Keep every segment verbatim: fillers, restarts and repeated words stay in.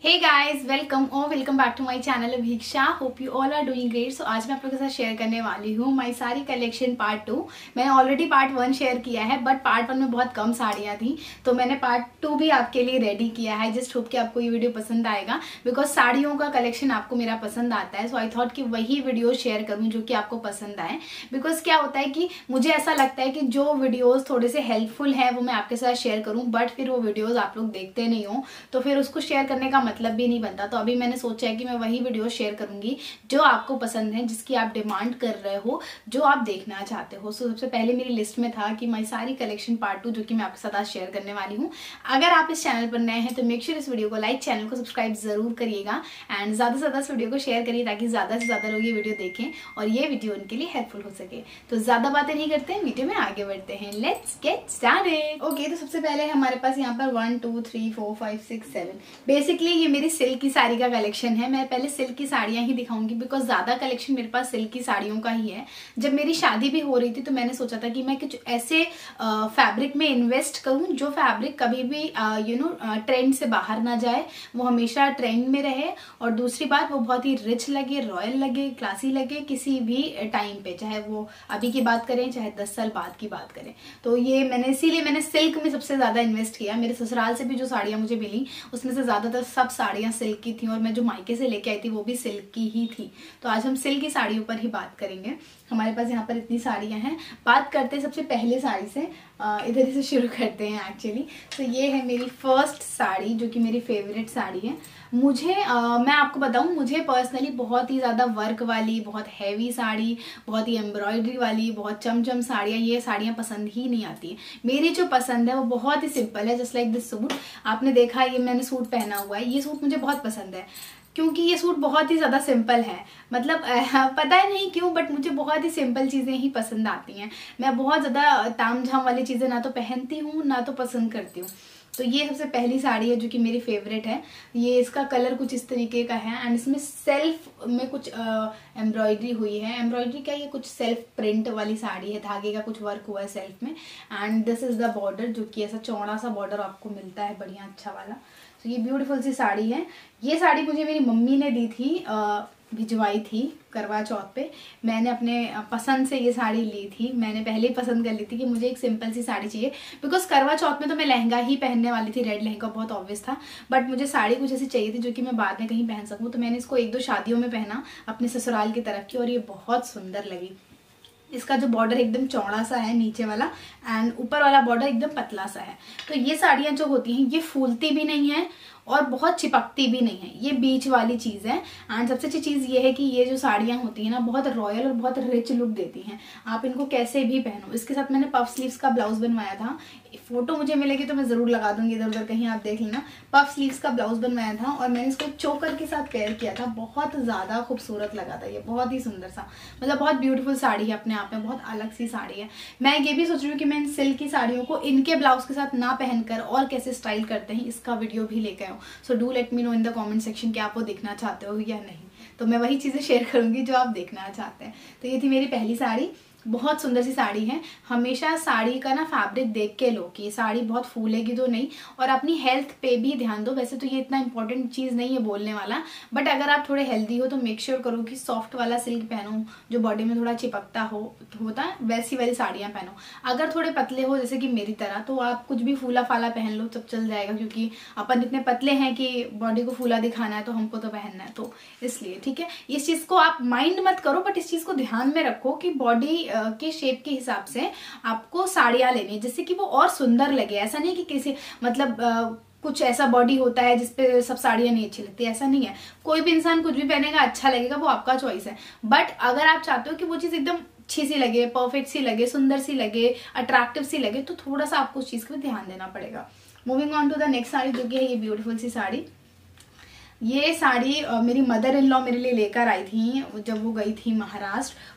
हे guys, welcome और welcome back to my channel Abhiksha. Hope you all are doing great. So आज मैं आप लोगों के साथ शेयर करने वाली हूँ my sari collection part two. मैंने ऑलरेडी पार्ट वन शेयर किया है, बट पार्ट वन में बहुत कम साड़ियाँ थी, तो मैंने पार्ट टू भी आपके लिए रेडी किया है। जस्ट होप कि आपको ये वीडियो पसंद आएगा, बिकॉज साड़ियों का कलेक्शन आपको मेरा पसंद आता है। सो आई थॉट कि वही वीडियो शेयर करूँ जो कि आपको पसंद आए। बिकॉज क्या होता है कि मुझे ऐसा लगता है कि जो वीडियोज थोड़े से हेल्पफुल है वो मैं आपके साथ शेयर करूँ, बट फिर वो वीडियोज आप लोग देखते नहीं हो तो फिर उसको शेयर करने का मतलब भी नहीं बनता। तो अभी मैंने सोचा है कि मैं वही वीडियो शेयर करूंगी जो आपको पसंद है, जिसकी आप डिमांड कर रहे हो, जो आप देखना चाहते हो। सो सबसे पहले मेरी लिस्ट में था कि my sari collection part two, जो कि मैं आपके साथ आज शेयर करने वाली हूँ। अगर आप इस चैनल पर नए हैं तो मेक श्योर इस वीडियो को लाइक, चैनल को सब्सक्राइब जरूर करिएगा एंड ज्यादा से ज्यादा इस वीडियो को शेयर करिए ताकि ज्यादा से ज्यादा लोग ये वीडियो देखें और ये वीडियो उनके लिए हेल्पफुल हो सके। तो ज्यादा बातें नहीं करते हैं, वीडियो में आगे बढ़ते हैं। Let's get started. ओके, तो सबसे पहले हमारे पास यहाँ पर one two three four five six seven basically ये मेरी सिल्क की साड़ी का कलेक्शन है। मैं पहले सिल्क की साड़ियां ही दिखाऊंगी बिकॉज ज्यादा कलेक्शन मेरे पास सिल्क की साड़ियों का ही है। जब मेरी शादी भी हो रही थी तो मैंने सोचा था कि मैं कुछ ऐसे फैब्रिक में इन्वेस्ट करूं जो फैब्रिक कभी भी यू नो ट्रेंड से बाहर ना जाए, वो हमेशा ट्रेंड में रहे, और दूसरी बात वो बहुत ही रिच लगे, रॉयल लगे, क्लासी लगे किसी भी टाइम पे, चाहे वो अभी की बात करें चाहे दस साल बाद की बात करें। तो ये मैंने इसीलिए मैंने सिल्क में सबसे ज्यादा इन्वेस्ट किया। मेरे ससुराल से भी जो साड़ियां मुझे मिली उसमें से ज्यादातर सब साड़ियां सिल्क की थी, और मैं जो मायके से लेके आई थी वो भी सिल्क की ही थी। तो आज हम सिल्क की साड़ियों पर ही बात करेंगे। हमारे पास यहाँ पर इतनी साड़ियाँ हैं। बात करते हैं सबसे पहले साड़ी से, इधर ही से शुरू करते हैं एक्चुअली। तो ये है मेरी फर्स्ट साड़ी जो कि मेरी फेवरेट साड़ी है। मुझे आ, मैं आपको बताऊं, मुझे पर्सनली बहुत ही ज़्यादा वर्क वाली, बहुत हैवी साड़ी, बहुत ही एम्ब्रॉयडरी वाली, बहुत चमचम साड़ियाँ, ये साड़ियाँ पसंद ही नहीं आती है। मेरी जो पसंद है वो बहुत ही सिंपल है। जस्ट लाइक दिस सूट, आपने देखा ये मैंने सूट पहना हुआ है, ये सूट मुझे बहुत पसंद है क्योंकि ये सूट बहुत ही ज़्यादा सिंपल है। मतलब पता है नहीं क्यों, बट मुझे बहुत ही सिंपल चीज़ें ही पसंद आती हैं। मैं बहुत ज़्यादा ताम झाम वाली चीज़ें ना तो पहनती हूँ ना तो पसंद करती हूँ। तो ये सबसे पहली साड़ी है जो कि मेरी फेवरेट है। ये इसका कलर कुछ इस तरीके का है एंड इसमें सेल्फ में कुछ एम्ब्रॉयडरी हुई है। एम्ब्रॉयडरी क्या, ये कुछ सेल्फ प्रिंट वाली साड़ी है, धागे का कुछ वर्क हुआ है सेल्फ में। And this is the border, जो कि ऐसा चौड़ा सा बॉर्डर आपको मिलता है, बढ़िया अच्छा वाला। तो ये ब्यूटीफुल सी साड़ी है। ये साड़ी मुझे मेरी मम्मी ने दी थी, आ, भिजवाई थी करवा चौथ पे। मैंने अपने पसंद से ये साड़ी ली थी। मैंने पहले ही पसंद कर ली थी कि मुझे एक सिंपल सी साड़ी चाहिए, बिकॉज करवा चौथ में तो मैं लहंगा ही पहनने वाली थी, रेड लहंगा बहुत ऑब्वियस था, बट मुझे साड़ी कुछ ऐसी चाहिए थी जो कि मैं बाद में कहीं पहन सकूँ। तो मैंने इसको एक दो शादियों में पहना अपने ससुराल की तरफ की, और ये बहुत सुंदर लगी। इसका जो बॉर्डर एकदम चौड़ा सा है नीचे वाला, एंड ऊपर वाला बॉर्डर एकदम पतला सा है। तो ये साड़ियाँ जो होती हैं ये फूलती भी नहीं है और बहुत चिपकती भी नहीं है, ये बीच वाली चीज़ है। एंड सबसे अच्छी चीज़ ये है कि ये जो साड़ियाँ होती हैं ना, बहुत रॉयल और बहुत रिच लुक देती हैं। आप इनको कैसे भी पहनो। इसके साथ मैंने पफ स्लीव्स का ब्लाउज बनवाया था, फोटो मुझे मिलेगी तो मैं ज़रूर लगा दूंगी इधर उधर कहीं, आप देख लेना। पफ स्लीव्स का ब्लाउज बनवाया था और मैंने इसको चोकर के साथ पेयर किया था। बहुत ज़्यादा खूबसूरत लगा था ये, बहुत ही सुंदर सा, मतलब बहुत ब्यूटीफुल साड़ी है अपने आप में, बहुत अलग सी साड़ी है। मैं ये भी सोच रही हूँ कि मैं इन सिल्क की साड़ियों को इनके ब्लाउज के साथ ना पहनकर और कैसे स्टाइल करते हैं, इसका वीडियो भी लेकर आऊँ। So do let me know in the comment section कि आप वो देखना चाहते हो या नहीं, तो मैं वही चीज़ें शेयर करूंगी जो आप देखना चाहते हैं। तो ये थी मेरी पहली साड़ी, बहुत सुंदर सी साड़ी है। हमेशा साड़ी का ना फैब्रिक देख के लो कि साड़ी बहुत फूलेगी तो नहीं, और अपनी हेल्थ पे भी ध्यान दो। वैसे तो ये इतना इंपॉर्टेंट चीज़ नहीं है बोलने वाला, बट अगर आप थोड़े हेल्दी हो तो मेक श्योर करो कि सॉफ्ट वाला सिल्क पहनो, जो बॉडी में थोड़ा चिपकता हो होता है वैसी वाली साड़ियाँ पहनो। अगर थोड़े पतले हो जैसे कि मेरी तरह, तो आप कुछ भी फूला फाला पहन लो तब चल जाएगा, क्योंकि अपन इतने पतले हैं कि बॉडी को फूला दिखाना है तो हमको तो पहनना है, तो इसलिए ठीक है। इस चीज़ को आप माइंड मत करो, बट इस चीज़ को ध्यान में रखो कि बॉडी के शेप के हिसाब से आपको साड़ियाँ लेनी है जिससे कि वो और सुंदर लगे। ऐसा नहीं कि किसी मतलब आ, कुछ ऐसा बॉडी होता है जिसपे सब साड़ियाँ नहीं अच्छी लगती, ऐसा नहीं है। कोई भी इंसान कुछ भी पहनेगा अच्छा लगेगा, वो आपका चॉइस है। बट अगर आप चाहते हो कि वो चीज़ एकदम अच्छी सी लगे, परफेक्ट सी लगे, सुंदर सी लगे, अट्रैक्टिव सी लगे, तो थोड़ा सा आपको उस चीज़ पर ध्यान देना पड़ेगा। Moving on to the next sari, जो कि है ये ब्यूटीफुल सी साड़ी। ये साड़ी मेरी मदर इन लॉ मेरे लिए लेकर आई थी जब वो गई थी महाराष्ट्र।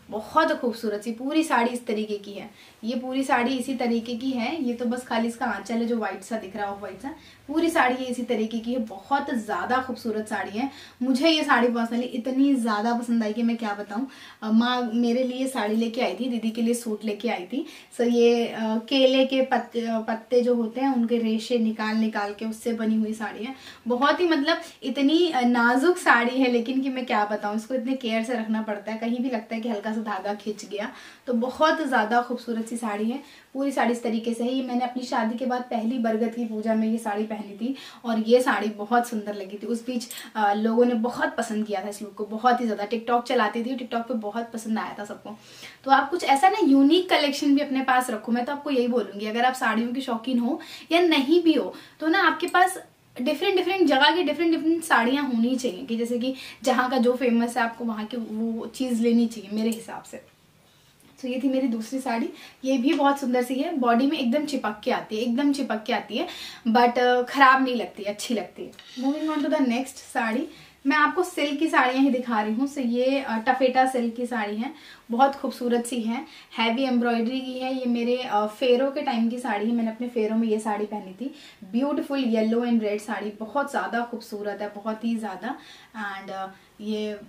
बहुत खूबसूरत सी पूरी साड़ी इस तरीके की है। ये पूरी साड़ी इसी तरीके की है, ये तो बस खाली इसका आंचल है जो व्हाइट सा दिख रहा है, ऑफ व्हाइट सा। पूरी साड़ी ये इसी तरीके की है, बहुत ज्यादा खूबसूरत साड़ी है। मुझे ये साड़ी पर्सनली इतनी ज्यादा पसंद आई कि मैं क्या बताऊं। माँ मेरे लिए साड़ी लेके आई थी, दीदी के लिए सूट लेके आई थी। सो ये आ, केले के पत्ते पत्ते जो होते हैं उनके रेशे निकाल निकाल के उससे बनी हुई साड़ी है। बहुत ही मतलब इतनी नाजुक साड़ी है, लेकिन कि मैं क्या बताऊं, इसको इतने केयर से रखना पड़ता है, कहीं भी लगता है कि हल्का सा धागा खिंच गया। तो बहुत ज्यादा खूबसूरत सी साड़ी है। पूरी साड़ी इस तरीके से है। ये मैंने अपनी शादी के बाद पहली बरगद की पूजा में ये साड़ी पहनी थी और ये साड़ी बहुत सुंदर लगी थी। उस बीच लोगों ने बहुत पसंद किया था इस लुक को, बहुत ही ज्यादा। टिकटॉक चलाती थी, टिकटॉक पे बहुत पसंद आया था सबको। तो आप कुछ ऐसा ना यूनिक कलेक्शन भी अपने पास रखो। मैं तो आपको यही बोलूंगी, अगर आप साड़ियों की शौकीन हो या नहीं भी हो तो ना आपके पास डिफरेंट डिफरेंट जगह की डिफरेंट डिफरेंट साड़ियां होनी चाहिए, कि जैसे कि जहाँ का जो फेमस है आपको वहाँ की वो चीज़ लेनी चाहिए मेरे हिसाब से। तो ये थी मेरी दूसरी साड़ी। ये भी बहुत सुंदर सी है, बॉडी में एकदम चिपक के आती है, एकदम चिपक के आती है, बट खराब नहीं लगती, अच्छी लगती है। Moving on to the next sari, मैं आपको सिल्क की साड़ियाँ ही दिखा रही हूँ। सो ये टफेटा सिल्क की साड़ी है, बहुत खूबसूरत सी है, हैवी एम्ब्रॉयडरी की है। ये मेरे फेरों के टाइम की साड़ी है, मैंने अपने फेरों में ये साड़ी पहनी थी। Beautiful yellow and red sari, बहुत ज़्यादा खूबसूरत है, बहुत ही ज़्यादा। एंड ये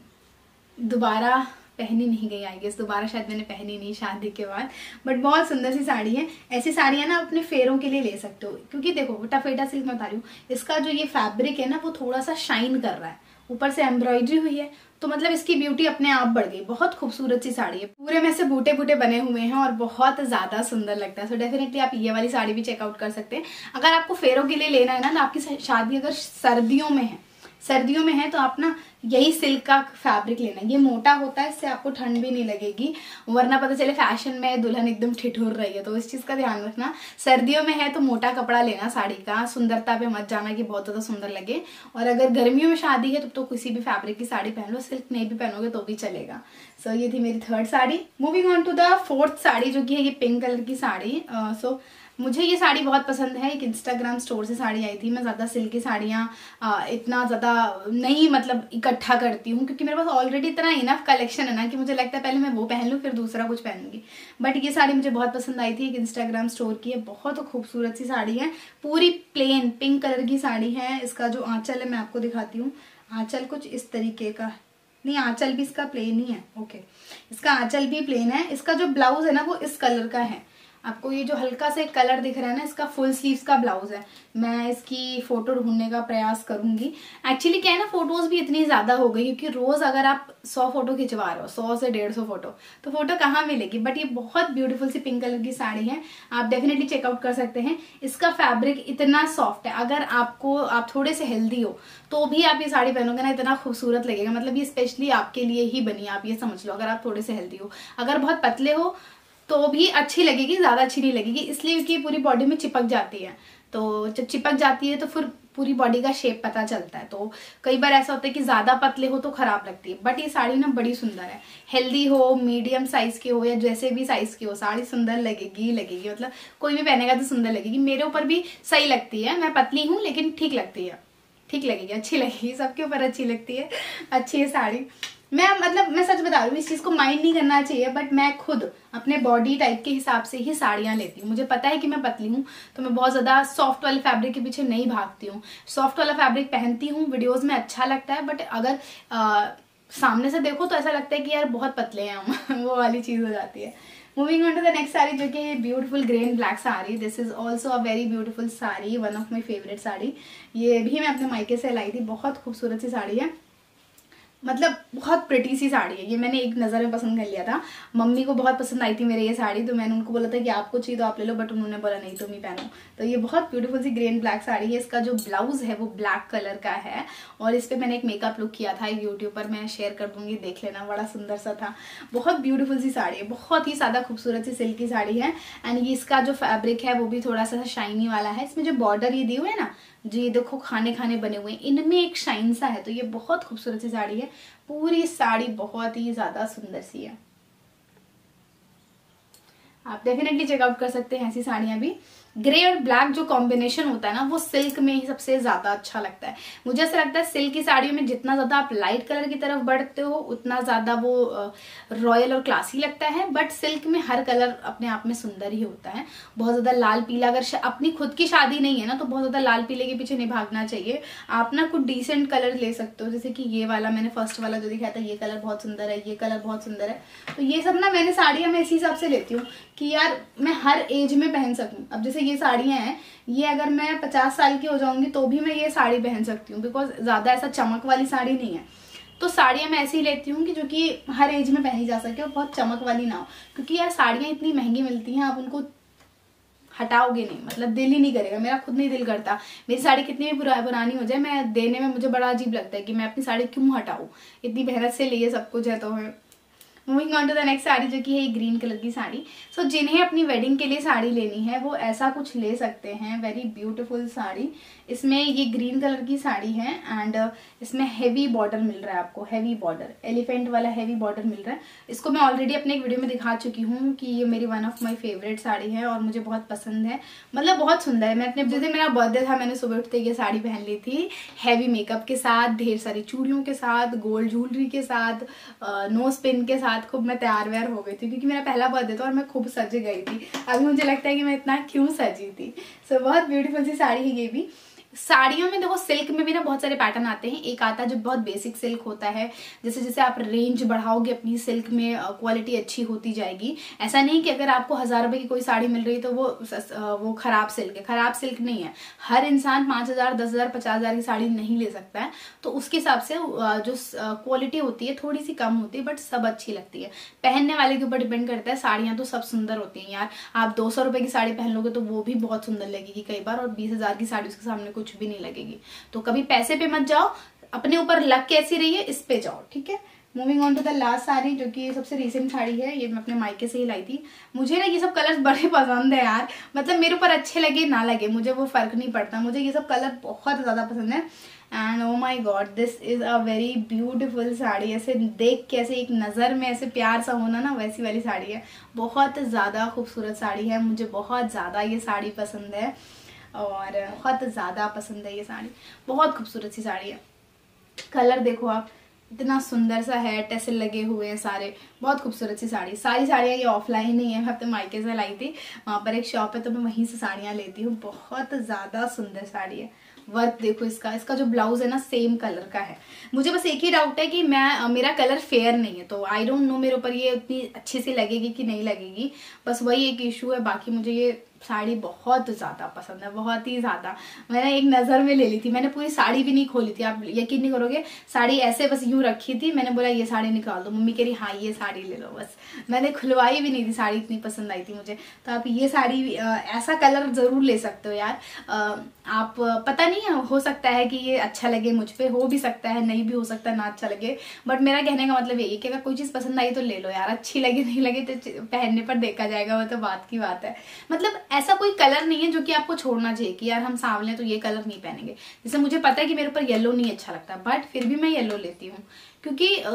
दोबारा पहनी नहीं गई, आई गेस दोबारा शायद मैंने पहनी नहीं शादी के बाद, बट बहुत सुंदर सी साड़ी है। ऐसी साड़ियाँ ना अपने फेरों के लिए ले सकते हो, क्योंकि देखो टफेटा सिल्क मैं बता रही हूँ, इसका जो ये फैब्रिक है ना वो थोड़ा सा शाइन कर रहा है, ऊपर से एम्ब्रॉयडरी हुई है, तो मतलब इसकी ब्यूटी अपने आप बढ़ गई। बहुत खूबसूरत सी साड़ी है, पूरे में से बूटे बूटे बने हुए हैं और बहुत ज्यादा सुंदर लगता है। सो डेफिनेटली आप ये वाली साड़ी भी चेकआउट कर सकते हैं। अगर आपको फेरों के लिए लेना है ना, तो आपकी शादी अगर सर्दियों में है सर्दियों में है तो आप ना यही सिल्क का फैब्रिक लेना। ये मोटा होता है, इससे आपको ठंड भी नहीं लगेगी, वरना पता चले फैशन में दुल्हन एकदम ठिठुर रही है, तो इस चीज का ध्यान रखना। सर्दियों में है तो मोटा कपड़ा लेना साड़ी का, सुंदरता पे मत जाना कि बहुत ज्यादा सुंदर लगे। और अगर गर्मियों में शादी है तो, तो किसी भी फैब्रिक की साड़ी पहन लो, सिल्क नहीं भी पहनोगे तो भी चलेगा। सो so, ये थी मेरी third sari. Moving on to the fourth sari, जो कि है ये पिंक कलर की साड़ी। सो uh, so, मुझे ये साड़ी बहुत पसंद है, एक इंस्टाग्राम स्टोर से साड़ी आई थी। मैं ज़्यादा सिल्क की साड़ियाँ इतना ज़्यादा नहीं मतलब इकट्ठा करती हूँ, क्योंकि मेरे पास ऑलरेडी इतना इनफ कलेक्शन है ना कि मुझे लगता है पहले मैं वो पहन लूँ फिर दूसरा कुछ पहनूंगी। बट ये साड़ी मुझे बहुत पसंद आई थी, एक इंस्टाग्राम स्टोर की है, बहुत खूबसूरत सी साड़ी है, पूरी प्लेन पिंक कलर की साड़ी है। इसका जो आंचल है मैं आपको दिखाती हूँ, आंचल कुछ इस तरीके का, नहीं आंचल भी इसका प्लेन ही है, ओके, इसका आंचल भी प्लेन है। इसका जो ब्लाउज है ना वो इस कलर का है, आपको ये जो हल्का सा कलर दिख रहा है ना, इसका फुल स्लीव्स का ब्लाउज है। मैं इसकी फोटो ढूंढने का प्रयास करूंगी। एक्चुअली क्या है ना, फोटोज भी इतनी ज्यादा हो गई, क्योंकि रोज अगर आप सौ फोटो खिंचवा रहे हो, सौ से डेढ़ सौ फोटो, तो फोटो कहाँ मिलेगी। बट ये बहुत ब्यूटीफुल सी पिंक कलर की साड़ी है, आप डेफिनेटली चेकआउट कर सकते हैं। इसका फैब्रिक इतना सॉफ्ट है, अगर आपको आप थोड़े से हेल्दी हो तो भी आप ये साड़ी पहनोगे ना, इतना खूबसूरत लगेगा। मतलब ये स्पेशली आपके लिए ही बनी है, आप ये समझ लो। अगर आप थोड़े से हेल्दी हो, अगर बहुत पतले हो तो भी अच्छी लगेगी, ज्यादा अच्छी नहीं लगेगी, इसलिए क्योंकि पूरी बॉडी में चिपक जाती है। तो जब चिपक जाती है तो फिर पूरी बॉडी का शेप पता चलता है। तो कई बार ऐसा होता है कि ज्यादा पतले हो तो खराब लगती है। बट ये साड़ी ना बड़ी सुंदर है, हेल्दी हो, मीडियम साइज की हो या जैसे भी साइज की हो, साड़ी सुंदर लगेगी लगेगी मतलब कोई भी पहनेगा तो सुंदर लगेगी। मेरे ऊपर भी सही लगती है, मैं पतली हूँ लेकिन ठीक लगती है, ठीक लगेगी, अच्छी लगेगी, सबके ऊपर अच्छी लगती है, अच्छी है साड़ी। मैं मतलब मैं सच बता रही हूँ, इस चीज को माइंड नहीं करना चाहिए, बट मैं खुद अपने बॉडी टाइप के हिसाब से ही साड़ियाँ लेती हूँ। मुझे पता है कि मैं पतली हूँ तो मैं बहुत ज्यादा सॉफ्ट वाले फैब्रिक के पीछे नहीं भागती हूँ। सॉफ्ट वाला फैब्रिक पहनती हूँ, वीडियोज में अच्छा लगता है, बट अगर आ, सामने से देखो तो ऐसा लगता है कि यार बहुत पतले हैं हम वो वाली चीज हो जाती है। Moving on to the next sari, जो कि beautiful green black sari. This is also a very beautiful sari, one of my favourite sari. ये भी मैं अपने मायके से लाई थी, बहुत खूबसूरत सी साड़ी है, मतलब बहुत प्रिटी सी साड़ी है। ये मैंने एक नज़र में पसंद कर लिया था, मम्मी को बहुत पसंद आई थी मेरे ये साड़ी, तो मैंने उनको बोला था कि आपको चाहिए तो आप ले लो, बट उन्होंने बोला नहीं तुम ही पहनो। तो ये बहुत ब्यूटीफुल सी ग्रीन ब्लैक साड़ी है। इसका जो ब्लाउज है वो ब्लैक कलर का है, और इस पर मैंने एक मेकअप लुक किया था यूट्यूब पर, मैं शेयर कर दूंगी, देख लेना, बड़ा सुंदर सा था। बहुत ब्यूटीफुल सी साड़ी है, बहुत ही ज्यादा खूबसूरत सी सिल्क की साड़ी है। एंड ये इसका जो फैब्रिक है वो भी थोड़ा सा शाइनी वाला है। इसमें जो बॉर्डर ये दिए हुए है ना, जो ये देखो खाने खाने बने हुए हैं, इनमें एक शाइन सा है। तो ये बहुत खूबसूरत सी साड़ी है, पूरी साड़ी बहुत ही ज्यादा सुंदर सी है, आप डेफिनेटली चेकआउट कर सकते हैं ऐसी साड़ियां भी। ग्रे और ब्लैक जो कॉम्बिनेशन होता है ना, वो सिल्क में ही सबसे ज्यादा अच्छा लगता है। मुझे ऐसा लगता है सिल्क की साड़ियों में जितना ज्यादा आप लाइट कलर की तरफ बढ़ते हो उतना ज्यादा वो रॉयल और क्लासी लगता है, बट सिल्क में हर कलर अपने आप में सुंदर ही होता है। बहुत ज्यादा लाल पीला, अगर अपनी खुद की शादी नहीं है ना तो बहुत ज्यादा लाल पीले के पीछे नहीं भागना चाहिए। आप ना कुछ डिसेंट कलर ले सकते हो, जैसे कि ये वाला मैंने फर्स्ट वाला जो दिखाया था, ये कलर बहुत सुंदर है, ये कलर बहुत सुंदर है। तो ये सब ना मैंने साड़ियां मैं इसी हिसाब से लेती हूँ कि यार मैं हर एज में पहन सकूं। अब जैसे ये साड़ियां हैं, ये अगर मैं पचास साल की हो जाऊंगी तो भी मैं ये साड़ी पहन सकती हूँ, बिकॉज ज्यादा ऐसा चमक वाली साड़ी नहीं है। तो साड़ियां मैं ऐसे ही लेती हूँ कि जो कि हर एज में पहनी जा सके और बहुत चमक वाली ना हो, क्योंकि यार साड़ियां इतनी महंगी मिलती हैं, आप उनको हटाओगे नहीं, मतलब दिल ही नहीं करेगा। मेरा खुद नहीं दिल करता, मेरी साड़ी कितनी भी पुरानी हो जाए, मैं देने में मुझे बड़ा अजीब लगता है कि मैं अपनी साड़ी क्यों हटाऊं, इतनी मेहनत से लिए सब कुछ है। तो मैं moving on to the next sari जो कि है ग्रीन कलर की साड़ी। सो so, जिन्हें अपनी वेडिंग के लिए साड़ी लेनी है वो ऐसा कुछ ले सकते हैं। वेरी ब्यूटीफुल साड़ी, इसमें ये ग्रीन कलर की साड़ी है एंड इसमें हेवी बॉर्डर मिल रहा है आपको, हेवी बॉर्डर, एलिफेंट वाला हेवी बॉर्डर मिल रहा है। इसको मैं ऑलरेडी अपने एक वीडियो में दिखा चुकी हूँ कि ये मेरी one of my favourite sari है और मुझे बहुत पसंद है, मतलब बहुत सुंदर है। मैं अपने जैसे मेरा बर्थडे था, मैंने सुबह उठते ये साड़ी पहन ली थी, हैवी मेकअप के साथ, ढेर सारी चूड़ियों के साथ, गोल्ड ज्वेलरी के साथ, नोज पिन के साथ खूब मैं तैयार व्यार हो गई थी, क्योंकि मेरा पहला बर्थडे था और मैं खूब सज गई थी। अभी मुझे लगता है कि मैं इतना क्यों सजी थी। सो so, बहुत ब्यूटीफुल सी साड़ी है ये भी। साड़ियों में देखो सिल्क में भी ना बहुत सारे पैटर्न आते हैं। एक आता है जो बहुत बेसिक सिल्क होता है, जैसे जैसे आप रेंज बढ़ाओगे अपनी सिल्क में क्वालिटी अच्छी होती जाएगी। ऐसा नहीं कि अगर आपको हजार रुपए की कोई साड़ी मिल रही है तो वो वो खराब सिल्क है, खराब सिल्क नहीं है। हर इंसान पांच हजार दस हजार पचास हजार की साड़ी नहीं ले सकता है, तो उसके हिसाब से जो क्वालिटी होती है थोड़ी सी कम होती है, बट सब अच्छी लगती है। पहनने वाले के ऊपर डिपेंड करता है। साड़ियां तो सब सुंदर होती हैं यार, आप दो सौ रुपए की साड़ी पहन लोगे तो वो भी बहुत सुंदर लगेगी कई बार, और बीस हजार की साड़ी उसके सामने कुछ भी नहीं लगेगी। तो कभी पैसे पे मत जाओ, अपने ऊपर लग कैसी रही है इस पे जाओ, ठीक है। Moving on to the last sari जो कि सबसे रिसेंट साड़ी है, ये मैं अपने मायके से ही लाई थी। मुझे ना ये सब कलर्स बड़े पसंद है यार, मतलब मेरे ऊपर अच्छे लगे ना लगे मुझे वो फर्क नहीं पड़ता, मुझे ये सब कलर बहुत ज्यादा पसंद है। And oh my god, this is a very beautiful sari. ऐसे देख के ऐसे एक नज़र में ऐसे प्यार सा होना ना, वैसी वाली साड़ी है। बहुत ज़्यादा खूबसूरत साड़ी है, मुझे बहुत ज़्यादा ये साड़ी पसंद है और बहुत ज़्यादा पसंद है ये साड़ी। बहुत खूबसूरत सी साड़ी है। कलर देखो आप, इतना सुंदर सा है, टेसल लगे हुए हैं सारे, बहुत खूबसूरत सी साड़ी। सारी साड़ियाँ ये ऑफलाइन ही है, मैं अपने मायके से लाई थी, वहाँ पर एक शॉप है तो मैं वहीं से साड़ियाँ लेती हूँ। बहुत ज़्यादा सुंदर साड़ी है। वर्क देखो इसका, इसका जो ब्लाउज है ना सेम कलर का है। मुझे बस एक ही डाउट है कि मैं मेरा कलर फेयर नहीं है, तो आई डोंट नो मेरे ऊपर ये उतनी अच्छी सी लगेगी कि नहीं लगेगी, बस वही एक इशू है। बाकी मुझे ये साड़ी बहुत ज़्यादा पसंद है, बहुत ही ज़्यादा। मैंने एक नज़र में ले ली थी, मैंने पूरी साड़ी भी नहीं खोली थी, आप यकीन नहीं करोगे। साड़ी ऐसे बस यूं रखी थी, मैंने बोला ये साड़ी निकाल दो, मम्मी कह रही हाँ ये साड़ी ले लो, बस मैंने खुलवाई भी नहीं थी, साड़ी इतनी पसंद आई थी मुझे। तो आप ये साड़ी आ, ऐसा कलर ज़रूर ले सकते हो यार। आ, आप पता नहीं है, हो सकता है कि ये अच्छा लगे मुझ पे, हो भी सकता है नहीं भी हो सकता है ना अच्छा लगे, बट मेरा कहने का मतलब यही कि अगर कोई चीज़ पसंद आई तो ले लो यार, अच्छी लगे नहीं लगे तो पहनने पर देखा जाएगा, वो तो बात की बात है। मतलब ऐसा कोई कलर नहीं है जो कि आपको छोड़ना चाहिए कि यार हम सांवले तो ये कलर नहीं पहनेंगे। जैसे मुझे पता है कि मेरे ऊपर येलो नहीं अच्छा लगता, बट फिर भी मैं येलो लेती हूँ, क्योंकि आ,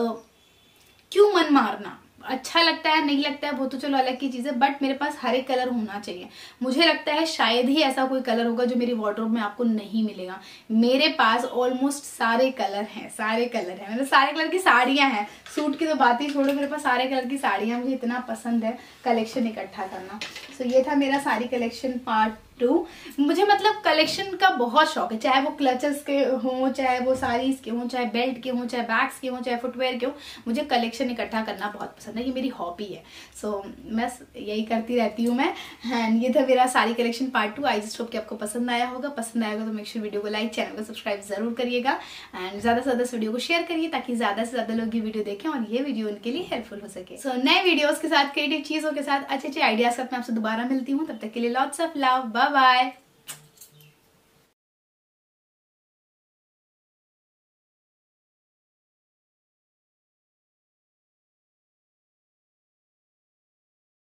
क्यों मन मारना, अच्छा लगता है नहीं लगता है वो तो चलो अलग की चीज़ है, बट मेरे पास हर एक कलर होना चाहिए। मुझे लगता है शायद ही ऐसा कोई कलर होगा जो मेरी वार्डरोब में आपको नहीं मिलेगा। मेरे पास ऑलमोस्ट सारे कलर हैं, सारे कलर हैं, मतलब सारे कलर की साड़ियां हैं। सूट की तो बात ही छोड़ो, मेरे पास सारे कलर की साड़ियां, मुझे इतना पसंद है कलेक्शन इकट्ठा करना। सो ये था मेरा साड़ी कलेक्शन पार्ट टू। मुझे मतलब कलेक्शन का बहुत शौक है, चाहे वो क्लचेस के हों, चाहे वो साड़ीज के हों, चाहे बेल्ट के हों, चाहे बैग्स के हों, चाहे फुटवेयर के हों, मुझे कलेक्शन इकट्ठा करना बहुत पसंद है, ये मेरी हॉबी है। सो so, मैं यही करती रहती हूँ मैं। एंड ये था मेरा sari collection part two. I just hope कि आपको पसंद आया होगा। पसंद आएगा तो मेक श्योर वीडियो को लाइक, चैनल को सब्सक्राइब जरूर करिएगा एंड ज्यादा से ज्यादा इस वीडियो को शेयर करिए ताकि ज्यादा से ज्यादा लोग ये वीडियो देखें और ये वीडियो उनके लिए हेल्पफुल हो सके। सो so, नए वीडियोस के साथ, क्रिएटिव चीजों के साथ, अच्छे अच्छे आइडियाज के साथ मैं आपसे दोबारा मिलती हूँ। तब तक के लिए lots of love, bye bye.